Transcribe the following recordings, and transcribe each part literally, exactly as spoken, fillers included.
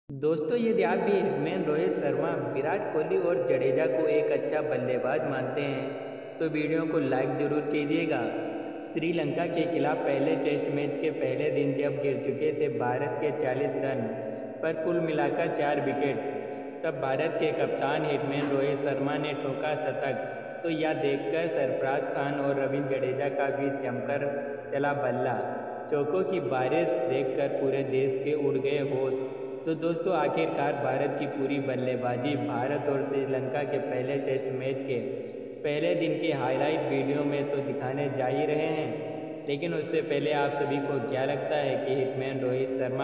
दोस्तों, यदि आप भी हिटमैन रोहित शर्मा, विराट कोहली और जडेजा को एक अच्छा बल्लेबाज मानते हैं तो वीडियो को लाइक ज़रूर कीजिएगा। श्रीलंका के खिलाफ पहले टेस्ट मैच के पहले दिन जब गिर चुके थे भारत के चालीस रन पर कुल मिलाकर चार विकेट, तब भारत के कप्तान हिटमैन रोहित शर्मा ने ठोका शतक। तो यह देखकर सरफराज खान और रविंद्र जडेजा का भी जमकर चला बल्ला। चौकों की बारिश देखकर पूरे देश के उड़ गए होश। तो दोस्तों, आखिरकार भारत की पूरी बल्लेबाजी भारत और श्रीलंका के पहले टेस्ट मैच के पहले दिन की हाईलाइट वीडियो में तो दिखाने जा ही रहे हैं, लेकिन उससे पहले आप सभी को क्या लगता है कि हिटमैन रोहित शर्मा,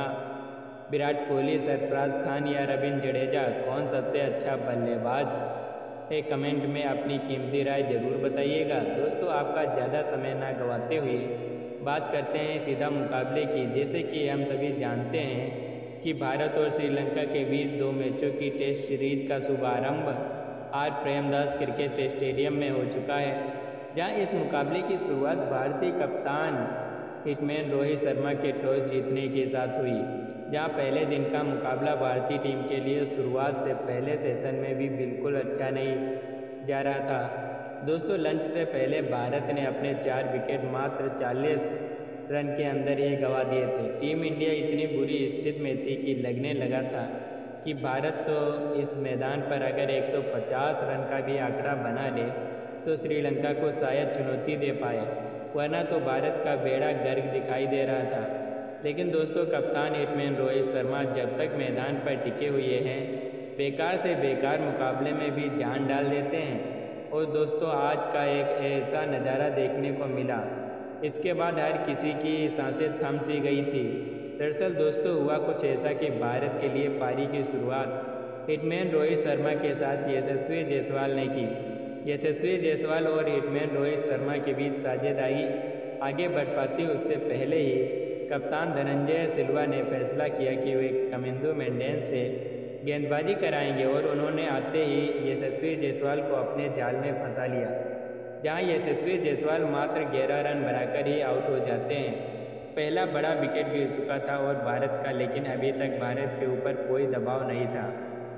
विराट कोहली, सरफराज खान या रविंद्र जडेजा कौन सबसे अच्छा बल्लेबाज है? कमेंट में अपनी कीमती राय ज़रूर बताइएगा। दोस्तों, आपका ज़्यादा समय ना गंवाते हुए बात करते हैं सीधा मुकाबले की। जैसे कि हम सभी जानते हैं कि भारत और श्रीलंका के बीच दो मैचों की टेस्ट सीरीज का शुभारंभ आज प्रेमदास क्रिकेट स्टेडियम में हो चुका है, जहां इस मुकाबले की शुरुआत भारतीय कप्तान हिटमैन रोहित शर्मा के टॉस जीतने के साथ हुई। जहां पहले दिन का मुकाबला भारतीय टीम के लिए शुरुआत से पहले सेशन में भी बिल्कुल अच्छा नहीं जा रहा था। दोस्तों, लंच से पहले भारत ने अपने चार विकेट मात्र चालीस रन के अंदर ही गंवा दिए थे। टीम इंडिया इतनी बुरी स्थिति में थी कि लगने लगा था कि भारत तो इस मैदान पर अगर एक सौ पचास रन का भी आंकड़ा बना ले तो श्रीलंका को शायद चुनौती दे पाए, वरना तो भारत का बेड़ा गर्क दिखाई दे रहा था। लेकिन दोस्तों, कप्तान हिटमैन रोहित शर्मा जब तक मैदान पर टिके हुए हैं, बेकार से बेकार मुकाबले में भी जान डाल देते हैं। और दोस्तों, आज का एक ऐसा नज़ारा देखने को मिला, इसके बाद हर किसी की सांसें थम सी गई थी। दरअसल दोस्तों, हुआ कुछ ऐसा कि भारत के लिए पारी की शुरुआत हिटमैन रोहित शर्मा के साथ यशस्वी जायसवाल ने की। यशस्वी जायसवाल और हिटमैन रोहित शर्मा के बीच साझेदारी आगे बढ़ पाती उससे पहले ही कप्तान धनंजय सिल्वा ने फैसला किया कि वे कमिंदो मेंडिस से गेंदबाजी कराएंगे, और उन्होंने आते ही यशस्वी जायसवाल को अपने जाल में फंसा लिया, जहां यशस्वी जायसवाल मात्र ग्यारह रन बनाकर ही आउट हो जाते हैं। पहला बड़ा विकेट गिर चुका था और भारत का, लेकिन अभी तक भारत के ऊपर कोई दबाव नहीं था।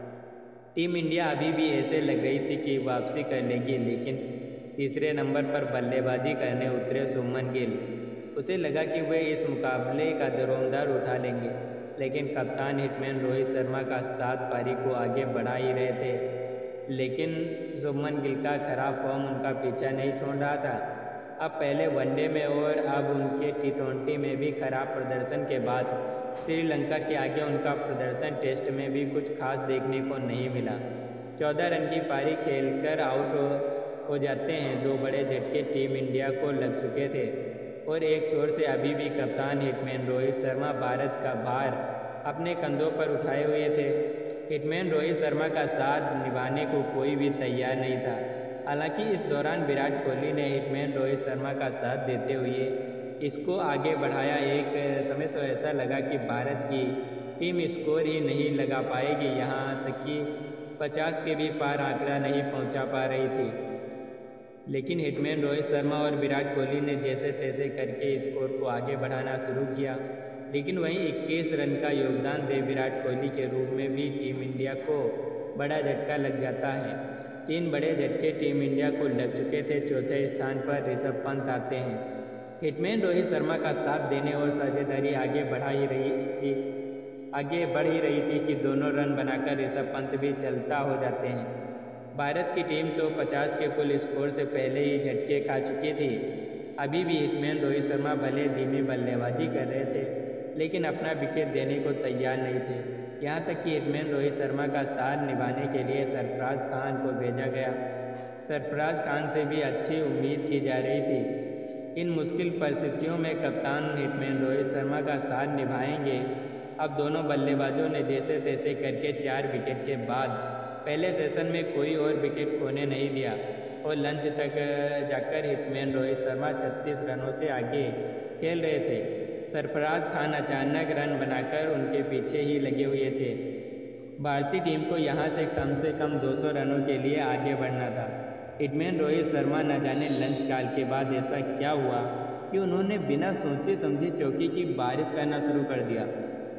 टीम इंडिया अभी भी ऐसे लग रही थी कि वापसी कर लेगी, लेकिन तीसरे नंबर पर बल्लेबाजी करने उतरे शुभमन गिल। उसे लगा कि वे इस मुकाबले का दारोमदार उठा लेंगे, लेकिन कप्तान हिटमैन रोहित शर्मा का साथ पारी को आगे बढ़ा ही रहे थे। लेकिन शुभमन गिल का खराब फॉर्म उनका पीछा नहीं छोड़ रहा था। अब पहले वनडे में और अब उनके टी ट्वेंटी में भी खराब प्रदर्शन के बाद श्रीलंका के आगे उनका प्रदर्शन टेस्ट में भी कुछ खास देखने को नहीं मिला। चौदह रन की पारी खेलकर आउट हो, हो जाते हैं। दो बड़े झटके टीम इंडिया को लग चुके थे और एक छोर से अभी भी कप्तान हिटमैन रोहित शर्मा भारत का भार अपने कंधों पर उठाए हुए थे। हिटमैन रोहित शर्मा का साथ निभाने को कोई भी तैयार नहीं था। हालांकि इस दौरान विराट कोहली ने हिटमैन रोहित शर्मा का साथ देते हुए इसको आगे बढ़ाया। एक समय तो ऐसा लगा कि भारत की टीम स्कोर ही नहीं लगा पाएगी, यहाँ तक कि पचास के भी पार आंकड़ा नहीं पहुँचा पा रही थी। लेकिन हिटमैन रोहित शर्मा और विराट कोहली ने जैसे तैसे करके स्कोर को आगे बढ़ाना शुरू किया। लेकिन वहीं इक्कीस रन का योगदान दे विराट कोहली के रूप में भी टीम इंडिया को बड़ा झटका लग जाता है। तीन बड़े झटके टीम इंडिया को लग चुके थे। चौथे स्थान पर ऋषभ पंत आते हैं। हिटमैन रोहित शर्मा का साथ देने और साझेदारी आगे बढ़ा ही रही थी आगे बढ़ ही रही थी कि दोनों रन बनाकर ऋषभ पंत भी चलता हो जाते हैं। भारत की टीम तो पचास के कुल स्कोर से पहले ही झटके खा चुकी थी। अभी भी हिटमैन रोहित शर्मा भले धीमी बल्लेबाजी कर रहे थे, लेकिन अपना विकेट देने को तैयार नहीं थे। यहाँ तक कि हिटमैन रोहित शर्मा का साथ निभाने के लिए सरफराज खान को भेजा गया। सरफराज खान से भी अच्छी उम्मीद की जा रही थी। इन मुश्किल परिस्थितियों में कप्तान हिटमैन रोहित शर्मा का साथ निभाएंगे। अब दोनों बल्लेबाजों ने जैसे तैसे करके चार विकेट के बाद पहले सेशन में कोई और विकेट खोने नहीं दिया और लंच तक जाकर हिटमैन रोहित शर्मा छत्तीस रनों से आगे खेल रहे थे। सरफराज खान अचानक रन बनाकर उनके पीछे ही लगे हुए थे। भारतीय टीम को यहां से कम से कम दो सौ रनों के लिए आगे बढ़ना था। हिटमैन रोहित शर्मा न जाने लंच काल के बाद ऐसा क्या हुआ कि उन्होंने बिना सोचे समझे चौकी की बारिश करना शुरू कर दिया।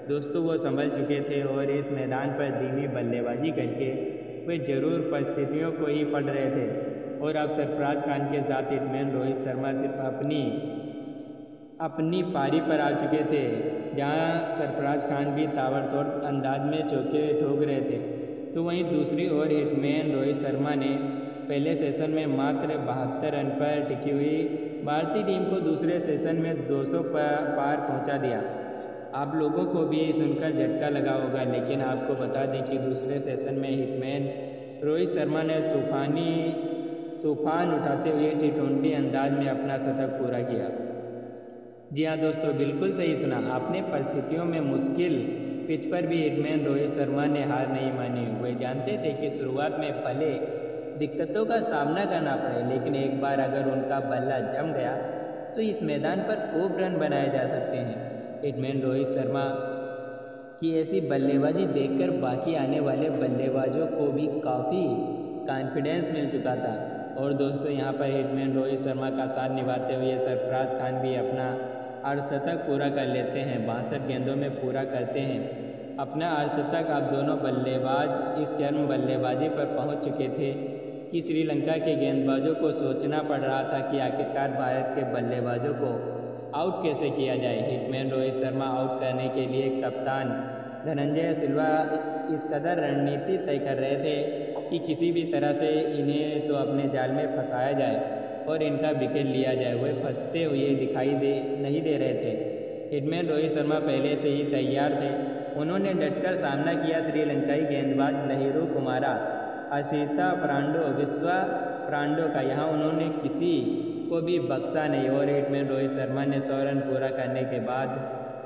दोस्तों वो संभल चुके थे और इस मैदान पर धीमी बल्लेबाजी करके वे ज़रूर परिस्थितियों को ही पढ़ रहे थे। और अब सरफराज खान के साथ हिटमैन रोहित शर्मा सिर्फ अपनी अपनी पारी पर आ चुके थे, जहां सरफराज खान भी ताबड़तोड़ अंदाज में चौके ठोक रहे थे। तो वहीं दूसरी ओर हिटमैन रोहित शर्मा ने पहले सेशन में मात्र बहत्तर रन पर टिकी हुई भारतीय टीम को दूसरे सेशन में दो सौ पार पहुंचा दिया। आप लोगों को भी सुनकर झटका लगा होगा, लेकिन आपको बता दें कि दूसरे सेशन में हिटमैन रोहित शर्मा ने तूफानी तूफान उठाते हुए टी ट्वेंटी अंदाज में अपना शतक पूरा किया। जी हाँ दोस्तों, बिल्कुल सही सुना आपने। परिस्थितियों में मुश्किल पिच पर भी हिटमैन रोहित शर्मा ने हार नहीं मानी। वे जानते थे कि शुरुआत में भले दिक्कतों का सामना करना पड़े, लेकिन एक बार अगर उनका बल्ला जम गया तो इस मैदान पर खूब रन बनाए जा सकते हैं। हिटमैन रोहित शर्मा की ऐसी बल्लेबाजी देखकर बाकी आने वाले बल्लेबाजों को भी काफ़ी कॉन्फिडेंस मिल चुका था। और दोस्तों यहाँ पर हिटमैन रोहित शर्मा का साथ निभाते हुए सरफराज खान भी अपना अर्धशतक पूरा कर लेते हैं, बासठ गेंदों में पूरा करते हैं अपना अर्धशतक। अब दोनों बल्लेबाज इस चरम बल्लेबाजी पर पहुंच चुके थे कि श्रीलंका के गेंदबाजों को सोचना पड़ रहा था कि आखिरकार भारत के बल्लेबाजों को आउट कैसे किया जाए। हिटमैन रोहित शर्मा आउट करने के लिए कप्तान धनंजय सिल्वा इस कदर रणनीति तय कर रहे थे कि किसी भी तरह से इन्हें तो अपने जाल में फंसाया जाए और इनका विकेट लिया जाए। वे फंसते हुए दिखाई दे नहीं दे रहे थे। हिटमैन रोहित शर्मा पहले से ही तैयार थे। उन्होंने डटकर सामना किया श्रीलंकाई गेंदबाज लहिरू कुमारा, असिता प्रांडो, विश्वा प्रांडो का। यहाँ उन्होंने किसी को भी बख्शा नहीं और हिटमैन रोहित शर्मा ने सौ रन पूरा करने के बाद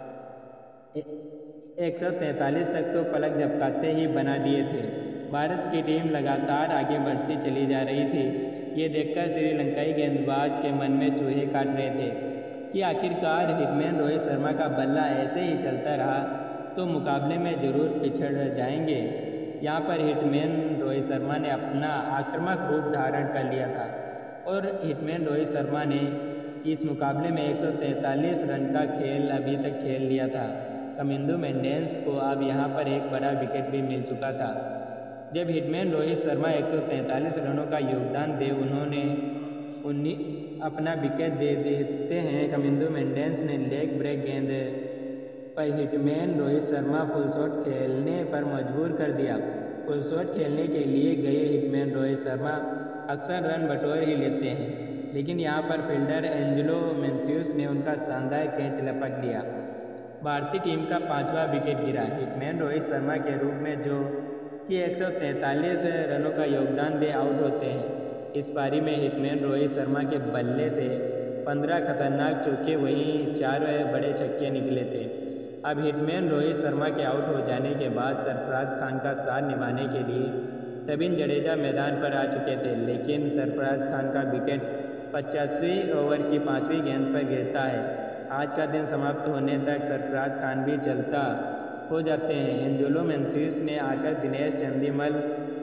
एक सौ तैंतालीस तक तो पलक झपकाते ही बना दिए थे। भारत की टीम लगातार आगे बढ़ती चली जा रही थी। ये देखकर श्रीलंकाई गेंदबाज के मन में चूहे काट रहे थे कि आखिरकार हिटमैन रोहित शर्मा का बल्ला ऐसे ही चलता रहा तो मुकाबले में ज़रूर पिछड़ जाएंगे। यहाँ पर हिटमैन रोहित शर्मा ने अपना आक्रामक रूप धारण कर लिया था और हिटमैन रोहित शर्मा ने इस मुकाबले में एक सौ तैंतालीस रन का खेल अभी तक खेल लिया था। कमिंदो मेंडिस को अब यहाँ पर एक बड़ा विकेट भी मिल चुका था। जब हिटमैन रोहित शर्मा एक सौ तैंतालीस रनों का योगदान दे उन्होंने उन्हीं अपना विकेट दे देते हैं। कमिंदो मेंडिस ने लेग ब्रेक गेंद पर hitman Rohit Sharma full shot खेलने पर मजबूर कर दिया। फुल शॉट खेलने के लिए गए हिटमैन रोहित शर्मा अक्सर रन बटोर ही लेते हैं, लेकिन यहाँ पर फील्डर एंजेलो मैथ्यूज ने उनका शानदार कैच लपक दिया। भारतीय टीम का पांचवा विकेट गिरा। हिटमैन रोहित शर्मा के रूप में जो कि एक सौ तैंतालीस रनों का योगदान दे आउट होते हैं। इस पारी में हिटमैन रोहित शर्मा के बल्ले से पंद्रह खतरनाक चौके वहीं चार बड़े छक्के निकले थे। अब हिटमैन रोहित शर्मा के आउट हो जाने के बाद सरफराज खान का साथ निभाने के लिए रवींद्र जडेजा मैदान पर आ चुके थे, लेकिन सरफराज खान का विकेट पचासवीं ओवर की पाँचवीं गेंद पर गिरता है। आज का दिन समाप्त होने तक सरफराज खान भी चलता हो जाते हैं। एंजेलो मैथ्यूज ने आकर दिनेश चंदीमल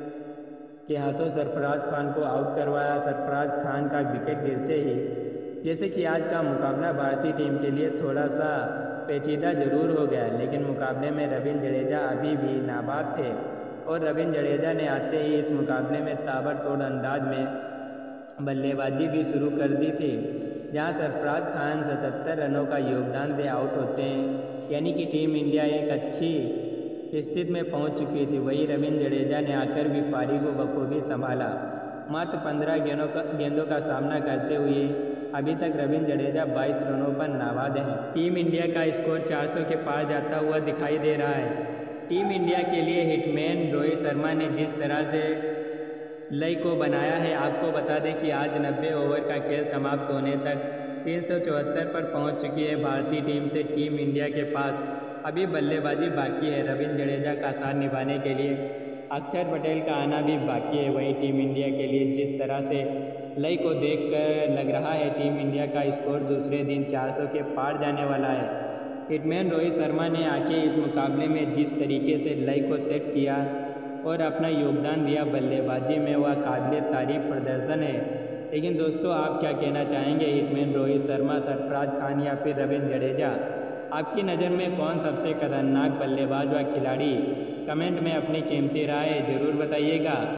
के हाथों सरफराज खान को आउट करवाया। सरफराज खान का विकेट गिरते ही जैसे कि आज का मुकाबला भारतीय टीम के लिए थोड़ा सा पेचीदा जरूर हो गया, लेकिन मुकाबले में रवींद्र जडेजा अभी भी नाबाद थे और रवींद्र जडेजा ने आते ही इस मुकाबले में ताबड़तोड़ अंदाज में बल्लेबाजी भी शुरू कर दी थी। जहां सरफराज खान सतहत्तर रनों का योगदान दे आउट होते हैं, यानी कि टीम इंडिया एक अच्छी स्थिति में पहुंच चुकी थी। वहीं रवींद्र जडेजा ने आकर भी पारी को बखूबी संभाला। मात्र पंद्रह गेंदों का गेंदों का सामना करते हुए अभी तक रवींद्र जडेजा बाईस रनों पर नाबाद हैं। टीम इंडिया का स्कोर चार सौ के पार जाता हुआ दिखाई दे रहा है। टीम इंडिया के लिए हिटमैन रोहित शर्मा ने जिस तरह से लय को बनाया है, आपको बता दें कि आज नब्बे ओवर का खेल समाप्त होने तक तीन सौ चौहत्तर पर पहुंच चुकी है भारतीय टीम से। टीम इंडिया के पास अभी बल्लेबाजी बाकी है। रवींद्र जडेजा का साथ निभाने के लिए अक्षर पटेल का आना भी बाकी है। वहीं टीम इंडिया के लिए जिस तरह से लय को देखकर लग रहा है, टीम इंडिया का स्कोर दूसरे दिन चार सौ के पार जाने वाला है। हिटमैन रोहित शर्मा ने आके इस मुकाबले में जिस तरीके से लय को सेट किया और अपना योगदान दिया बल्लेबाजी में, वह काबिल तारीफ प्रदर्शन है। लेकिन दोस्तों, आप क्या कहना चाहेंगे? हिटमैन रोहित शर्मा, सरफराज खान या फिर रवींद्र जडेजा, आपकी नज़र में कौन सबसे खतरनाक बल्लेबाज व खिलाड़ी? कमेंट में अपनी कीमती राय ज़रूर बताइएगा।